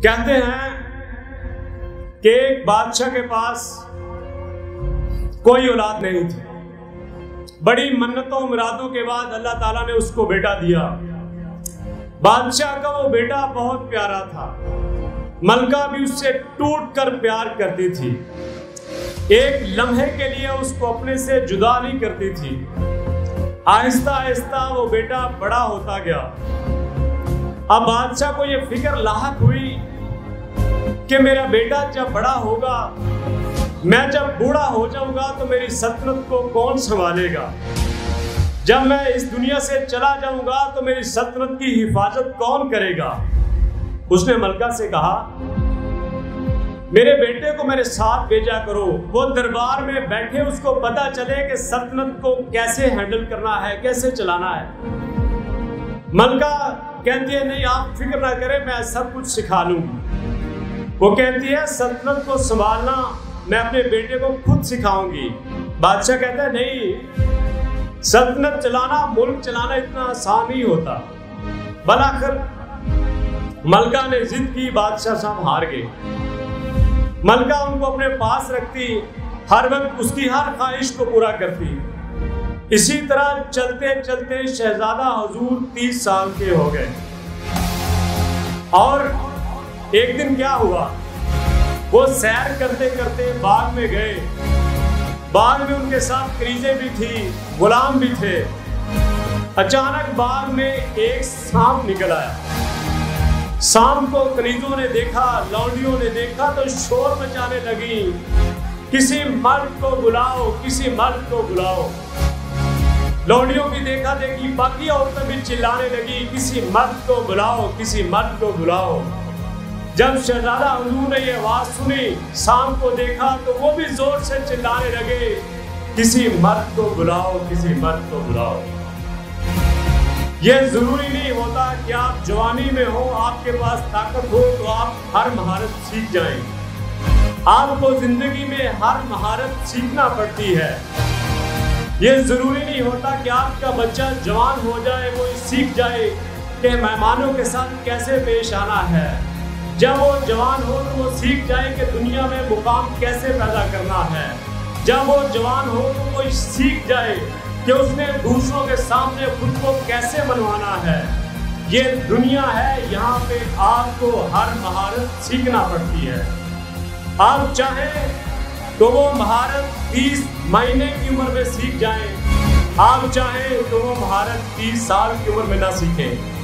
कहते हैं कि एक बादशाह के पास कोई औलाद नहीं थी। बड़ी मन्नतों मुरादों के बाद अल्लाह ताला ने उसको बेटा दिया। बादशाह का वो बेटा बहुत प्यारा था। मलका भी उससे टूट कर प्यार करती थी। एक लम्हे के लिए उसको अपने से जुदा नहीं करती थी। आहिस्ता आहिस्ता वो बेटा बड़ा होता गया। अब बादशाह को ये फिक्र लाहक हुई कि मेरा बेटा जब बड़ा होगा, मैं जब बूढ़ा हो जाऊंगा तो मेरी सल्तनत को कौन संभालेगा। जब मैं इस दुनिया से चला जाऊंगा तो मेरी सल्तनत की हिफाजत कौन करेगा। उसने मलका से कहा, मेरे बेटे को मेरे साथ भेजा करो। वो दरबार में बैठे, उसको पता चले कि सल्तनत को कैसे हैंडल करना है, कैसे चलाना है। मलका कहती है, नहीं आप फिक्र ना करें, मैं सब कुछ सिखा लूंगी। वो कहती है, सल्तनत को संभालना मैं अपने बेटे को खुद सिखाऊंगी। बादशाह कहता है, नहीं, सल्तनत चलाना, मुल्क चलाना इतना आसान नहीं होता। बलाखिर मलका ने जिद की, बादशाह साहब हार गए। मलका उनको अपने पास रखती, हर वक्त उसकी हर ख्वाहिश को पूरा करती। इसी तरह चलते चलते शहजादा हुजूर 30 साल के हो गए। और एक दिन क्या हुआ, वो सैर करते करते बाग में गए। बाग में उनके साथ कनीज़ें भी थी, गुलाम भी थे। अचानक बाग में एक सांप निकल आया। सांप को कनीज़ों ने देखा, लौंडियों ने देखा तो शोर मचाने लगी, किसी मर्द को बुलाओ, किसी मर्द को बुलाओ। लौंडियों की देखा देखी बाकी औरतें भी चिल्लाने लगी, किसी मर्द को बुलाओ, किसी मर्द को बुलाओ। जब शहजादा हुजूर ने ये आवाज सुनी, सांप को देखा तो वो भी जोर से चिल्लाने लगे, किसी मर्द को बुलाओ, किसी मर्द को बुलाओ। ये जरूरी नहीं होता कि आप जवानी में हो, आपके पास ताकत हो तो आप हर महारत सीख जाएं। आपको जिंदगी में हर महारत सीखना पड़ती है। ये जरूरी नहीं होता कि आपका बच्चा जवान हो जाए, वो सीख जाए कि मेहमानों के साथ कैसे पेश आना है। जब वो जवान हो तो वो सीख जाए कि दुनिया में मुकाम कैसे पैदा करना है। जब वो जवान हो तो वो सीख जाए कि उसने दूसरों के सामने खुद को कैसे मनवाना है। ये दुनिया है, यहाँ पे आपको हर महारत सीखना पड़ती है। आप चाहें तो वो महारत 30 महीने की उम्र में सीख जाएं, आप चाहें तो वो महारत 30 साल की उम्र में ना सीखें।